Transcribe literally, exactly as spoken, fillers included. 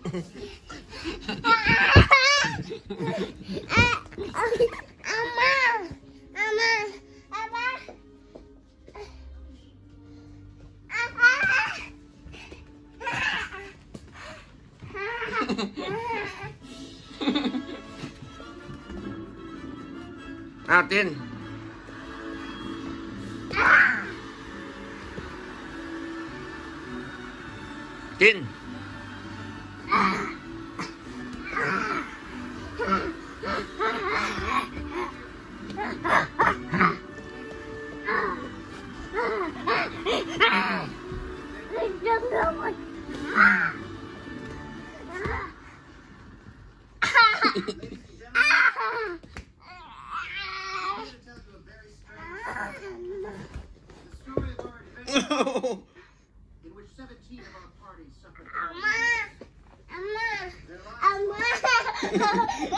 อ้าวตินติน in which seventeen of our parties suffered. Amma, Amma, Amma.